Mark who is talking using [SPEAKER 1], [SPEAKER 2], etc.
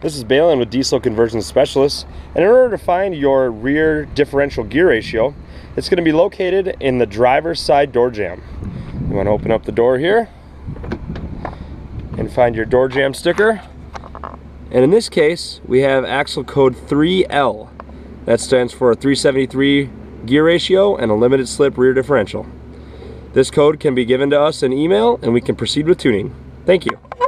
[SPEAKER 1] This is Balin with Diesel Conversion Specialists, and in order to find your rear differential gear ratio, it's going to be located in the driver's side door jamb. You want to open up the door here and find your door jamb sticker, and in this case we have axle code 3L. That stands for a 373 gear ratio and a limited slip rear differential. This code can be given to us in email and we can proceed with tuning. Thank you.